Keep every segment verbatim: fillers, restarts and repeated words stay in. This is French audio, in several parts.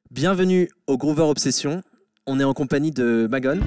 Bienvenue au Groover Obsession. On est en compagnie de Magon.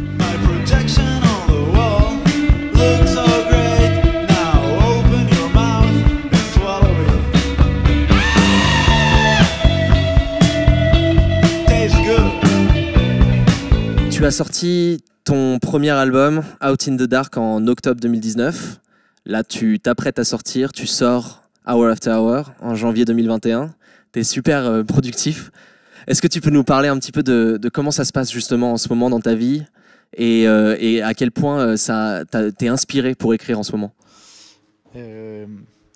Tu as sorti ton premier album, Out in the Dark, en octobre deux mille dix-neuf. Là, tu t'apprêtes à sortir, tu sors Hour After Hour en janvier deux mille vingt et un. Tu es super euh, productif. Est-ce que tu peux nous parler un petit peu de, de comment ça se passe justement en ce moment dans ta vie et, euh, et à quel point euh, ça t'es inspiré pour écrire en ce moment? euh,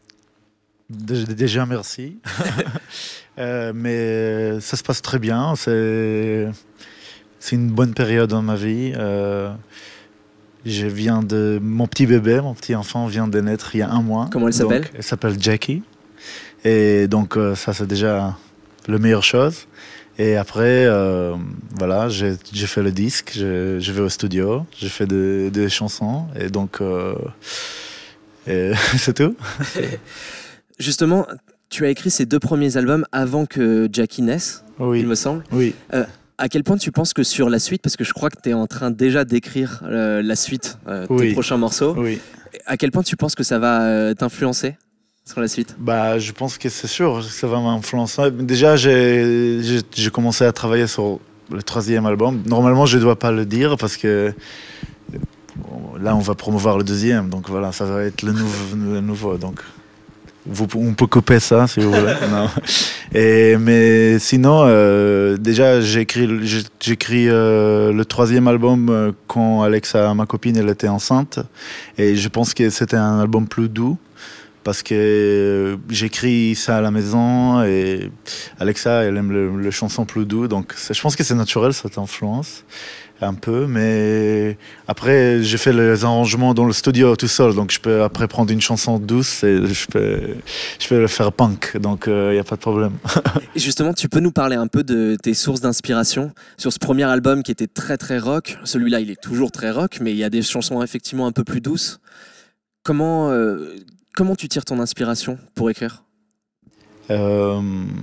Déjà, merci. euh, mais ça se passe très bien. C'est une bonne période dans ma vie. Euh, je viens de... Mon petit bébé, mon petit enfant vient de naître il y a un mois. Comment elle s'appelle? Elle s'appelle Jackie. Et donc euh, ça, c'est déjà la meilleure chose. Et après, euh, voilà, j'ai fait le disque, je, je vais au studio, j'ai fait des de chansons, et donc, euh, c'est tout. Justement, tu as écrit ces deux premiers albums avant que Jackie naisse, oui. Il me semble. Oui. Euh, à quel point tu penses que sur la suite, parce que je crois que tu es en train déjà d'écrire euh, la suite, euh, oui. tes prochains morceaux, oui. À quel point tu penses que ça va euh, t'influencer sur la suite? Bah, je pense que c'est sûr, ça va m'influencer. Déjà, j'ai commencé à travailler sur le troisième album. Normalement, je ne dois pas le dire parce que là, on va promouvoir le deuxième. Donc voilà, ça va être le nouveau. Le nouveau donc, vous, on peut couper ça si vous voulez. Non. Et, mais sinon, euh, déjà, j'écris euh, le troisième album euh, quand Alexa, ma copine, elle était enceinte. Et je pense que c'était un album plus doux. Parce que j'écris ça à la maison et Alexa, elle aime le, le chanson plus doux. Donc je pense que c'est naturel, cette influence, un peu. Mais après, j'ai fait les arrangements dans le studio tout seul. Donc je peux après prendre une chanson douce et je peux, je peux le faire punk. Donc il euh, n'y a pas de problème. Et justement, tu peux nous parler un peu de tes sources d'inspiration sur ce premier album qui était très très rock. Celui-là, il est toujours très rock, mais il y a des chansons effectivement un peu plus douces. Comment... Euh, Comment tu tires ton inspiration pour écrire? euh,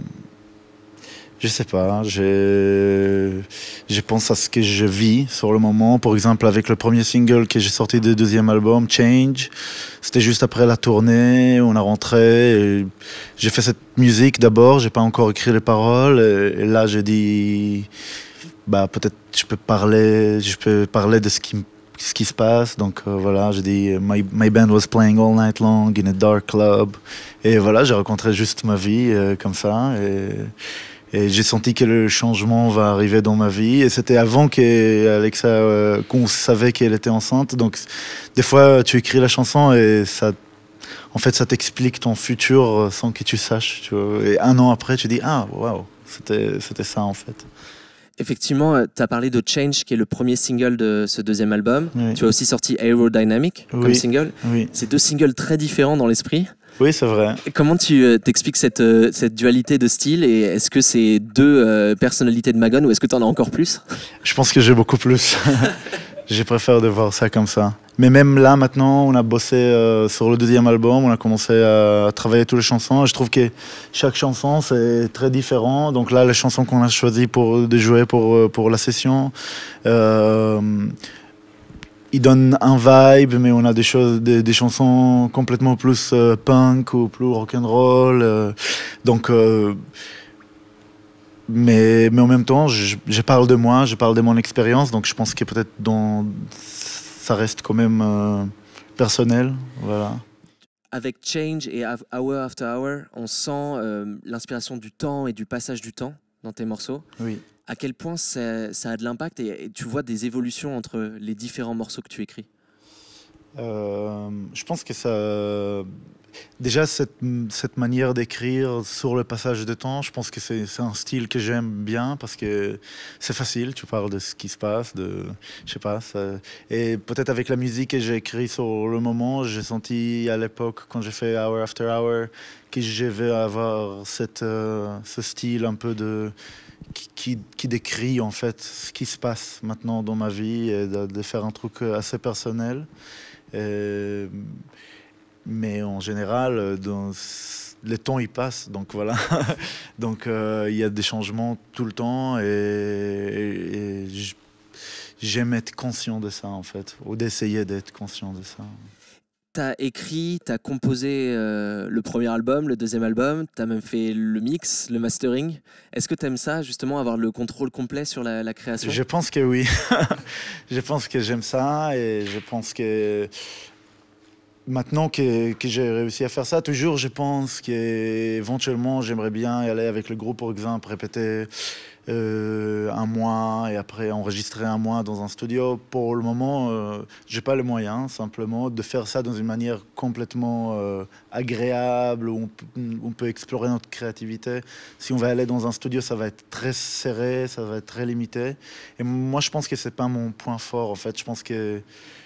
Je sais pas. Je, je pense à ce que je vis sur le moment. Par exemple, avec le premier single que j'ai sorti du deuxième album, Change, c'était juste après la tournée. On a rentré. J'ai fait cette musique d'abord. J'ai pas encore écrit les paroles. Et, et là, j'ai dit, bah peut-être je peux parler. Je peux parler de ce qui me ce qui se passe. Donc euh, voilà, j'ai dit my, my band was playing all night long in a dark club. Et voilà, j'ai rencontré juste ma vie euh, comme ça. Et, et j'ai senti que le changement va arriver dans ma vie. Et c'était avant qu'Alexa, euh, qu'on savait qu'elle était enceinte. Donc des fois, tu écris la chanson et ça, en fait, ça t'explique ton futur sans que tu saches. Tu vois. Et un an après, tu dis ah waouh, c'était c'était ça en fait. Effectivement, tu as parlé de Change, qui est le premier single de ce deuxième album. Oui. Tu as aussi sorti Aerodynamic oui. comme single. Oui. C'est deux singles très différents dans l'esprit. Oui, c'est vrai. Et comment tu euh, t'expliques cette, euh, cette dualité de style? Et est-ce que c'est deux euh, personnalités de Magon ou est-ce que tu en as encore plus? Je pense que j'ai beaucoup plus. Je préfère de voir ça comme ça. Mais même là, maintenant, on a bossé euh, sur le deuxième album, on a commencé à travailler toutes les chansons. Je trouve que chaque chanson, c'est très différent. Donc là, les chansons qu'on a choisies pour, de jouer pour, pour la session, euh, ils donnent un vibe, mais on a des, choses, des, des chansons complètement plus euh, punk ou plus rock'n'roll. Euh, donc... Euh, Mais, mais en même temps, je, je parle de moi, je parle de mon expérience, donc je pense que peut-être dans, ça reste quand même euh, personnel. Voilà. Avec Change et Hour After Hour, on sent euh, l'inspiration du temps et du passage du temps dans tes morceaux. Oui. À quel point ça, ça a de l'impact et, et tu vois des évolutions entre les différents morceaux que tu écris? euh, Je pense que ça... Déjà, cette, cette manière d'écrire sur le passage de temps, je pense que c'est un style que j'aime bien parce que c'est facile, tu parles de ce qui se passe, de, je sais pas. Ça, et peut-être avec la musique que j'ai écrite sur le moment, j'ai senti à l'époque, quand j'ai fait Hour After Hour, que je vais avoir cette, euh, ce style un peu de... Qui, qui, qui décrit en fait ce qui se passe maintenant dans ma vie et de, de faire un truc assez personnel. Et, mais en général, dans, le temps il passe, donc voilà. Donc euh, il y a des changements tout le temps et, et, et j'aime être conscient de ça en fait, ou d'essayer d'être conscient de ça. T'as écrit, t'as composé euh, le premier album, le deuxième album, t'as même fait le mix, le mastering. Est-ce que t'aimes ça, justement, avoir le contrôle complet sur la, la création? Je pense que oui. Je pense que j'aime ça et je pense que maintenant que, que j'ai réussi à faire ça, toujours je pense qu'éventuellement j'aimerais bien y aller avec le groupe, par exemple, répéter euh, un mois et après enregistrer un mois dans un studio. Pour le moment, euh, j'ai pas les moyens simplement de faire ça dans une manière complètement euh, agréable où on, peut, on peut explorer notre créativité. Si on va aller dans un studio, ça va être très serré, ça va être très limité. Et moi, je pense que c'est pas mon point fort. En fait, je pense que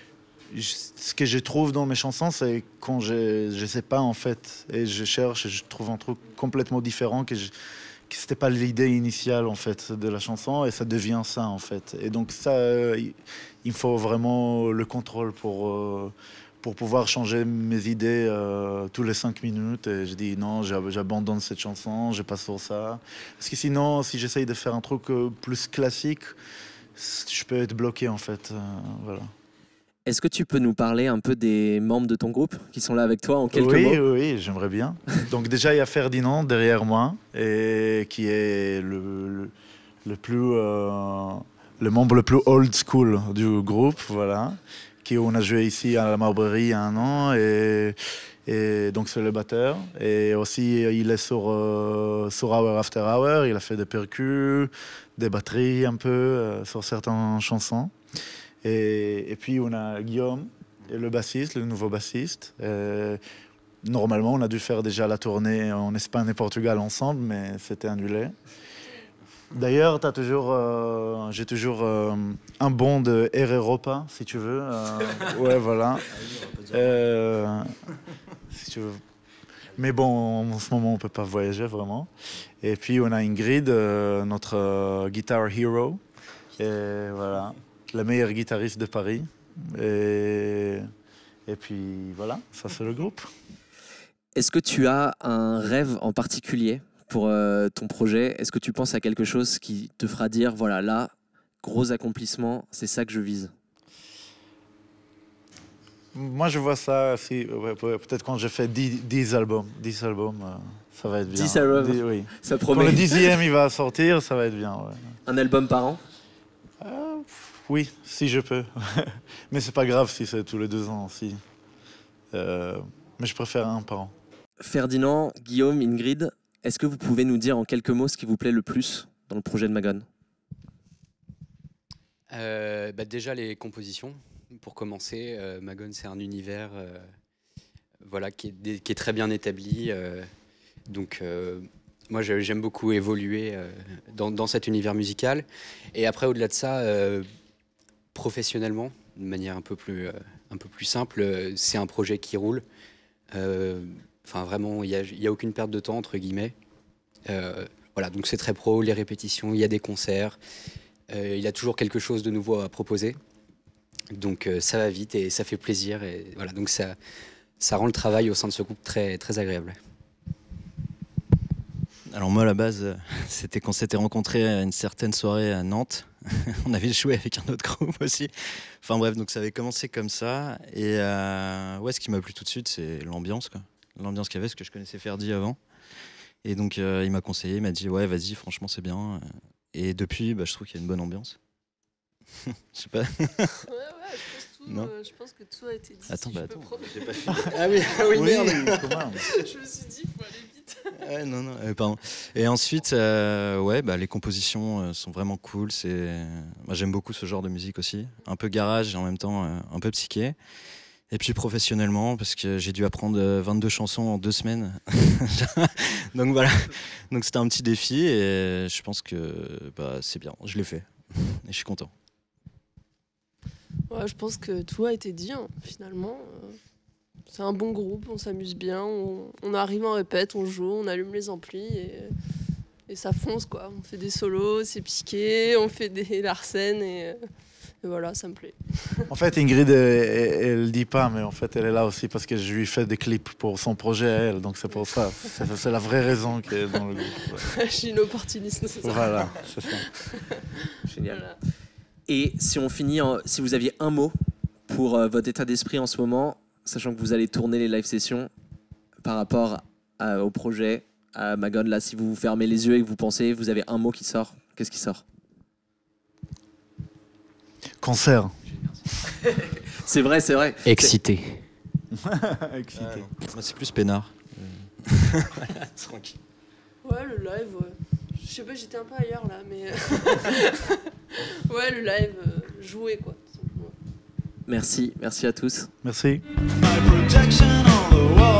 ce que je trouve dans mes chansons, c'est quand je ne sais pas en fait et je cherche et je trouve un truc complètement différent que je, que c'était pas l'idée initiale en fait de la chanson et ça devient ça en fait. Et donc ça, euh, il faut vraiment le contrôle pour euh, pour pouvoir changer mes idées euh, tous les cinq minutes. Et je dis non, j'abandonne cette chanson, je passe sur ça. Parce que sinon, si j'essaye de faire un truc euh, plus classique, je peux être bloqué en fait. Euh, voilà. Est-ce que tu peux nous parler un peu des membres de ton groupe qui sont là avec toi en quelques oui, mots? Oui, oui, j'aimerais bien. Donc déjà, il y a Ferdinand derrière moi, et qui est le, le, le plus, euh, le membre le plus old school du groupe, voilà. Qui on a joué ici à la Marberie il y a un an, et, et donc c'est le batteur. Et aussi, il est sur, euh, sur Hour After Hour, il a fait des percus, des batteries un peu euh, sur certaines chansons. Et, et puis on a Guillaume, et le bassiste, le nouveau bassiste. Euh, normalement, on a dû faire déjà la tournée en Espagne et Portugal ensemble, mais c'était annulé. D'ailleurs, t'as toujours, euh, j'ai toujours euh, un bon de Air Europa, si tu veux. Euh, ouais, voilà. Euh, si tu veux. Mais bon, en ce moment, on ne peut pas voyager vraiment. Et puis, on a Ingrid, euh, notre euh, guitar hero. Et voilà. La meilleure guitariste de Paris. Et, et puis voilà, ça c'est le groupe. Est-ce que tu as un rêve en particulier pour euh, ton projet? Est-ce que tu penses à quelque chose qui te fera dire, voilà, là, gros accomplissement, c'est ça que je vise? Moi je vois ça, si, ouais, peut-être quand je fais dix albums, dix albums, euh, ça va être bien. dix albums, dix, oui. Ça promet. Quand le dixième il va sortir, ça va être bien. Ouais. Un album par an? euh, Oui, si je peux. Mais c'est pas grave si c'est tous les deux ans aussi. Euh, mais je préfère un par an. Ferdinand, Guillaume, Ingrid, est-ce que vous pouvez nous dire en quelques mots ce qui vous plaît le plus dans le projet de Magone? euh, bah Déjà les compositions. Pour commencer, euh, Magone c'est un univers euh, voilà, qui, est, qui est très bien établi. Euh, donc euh, moi j'aime beaucoup évoluer euh, dans, dans cet univers musical. Et après au-delà de ça, euh, professionnellement, de manière un peu plus, euh, un peu plus simple, euh, c'est un projet qui roule. Euh, Enfin, vraiment, il n'y a, a aucune perte de temps, entre guillemets. Euh, voilà, donc c'est très pro, les répétitions, il y a des concerts. Euh, il y a toujours quelque chose de nouveau à proposer. Donc euh, ça va vite et ça fait plaisir. Et voilà, donc ça, ça rend le travail au sein de ce groupe très, très agréable. Alors moi, à la base, c'était qu'on s'était rencontrés à une certaine soirée à Nantes. On avait joué avec un autre groupe aussi. Enfin bref, donc ça avait commencé comme ça. Et euh, ouais, ce qui m'a plu tout de suite, c'est l'ambiance, quoi. L'ambiance qu'il y avait, parce que je connaissais Ferdi avant. Et donc euh, il m'a conseillé, il m'a dit ouais, vas-y, franchement, c'est bien. Et depuis, bah, je trouve qu'il y a une bonne ambiance. Je sais pas. Ouais, ouais, je pense, tout, Non. euh, je pense que tout a été dit. Attends, si bah je attends, peux prendre- j'ai pas fini. Ah oui, ah oui, Oui, merde. comment Je me suis dit, il faut aller vite. Ouais, non, non, euh, pardon. Et ensuite, euh, ouais, bah, les compositions euh, sont vraiment cool. C'est... Moi, j'aime beaucoup ce genre de musique aussi. Un peu garage et en même temps euh, un peu psyché. Et puis professionnellement, parce que j'ai dû apprendre euh, vingt-deux chansons en deux semaines. Donc voilà. Donc c'était un petit défi et je pense que bah, c'est bien. Je l'ai fait. Et je suis content. Ouais, je pense que tout a été dit, hein, finalement. Euh, c'est un bon groupe, on s'amuse bien, on, on arrive en répète, on joue, on allume les amplis et, et ça fonce, quoi. On fait des solos, c'est piqué, on fait des larcènes et, Et voilà, ça me plaît. En fait, Ingrid, elle, elle dit pas, mais en fait, elle est là aussi parce que je lui fais des clips pour son projet à elle. Donc c'est pour ça. C'est, c'est la vraie raison qu'elle est dans le groupe. Ouais. Je suis une opportuniste, c'est ça. Voilà, c'est ça. Génial. Voilà. Et si on finit, en- si vous aviez un mot pour euh, votre état d'esprit en ce moment, sachant que vous allez tourner les live sessions par rapport à- au projet, à Magone, là, si vous vous fermez les yeux et que vous pensez, vous avez un mot qui sort, qu'est-ce qui sort? Concert. C'est vrai, c'est vrai. Excité. Excité. Ah, non. Moi, c'est plus peinard. Euh, Tranquille. Ouais, le live, ouais. Je sais pas, j'étais un peu ailleurs là, mais. Ouais, le live, euh, jouer quoi. tout simplement. Merci, merci à tous. Merci. My projection on the wall.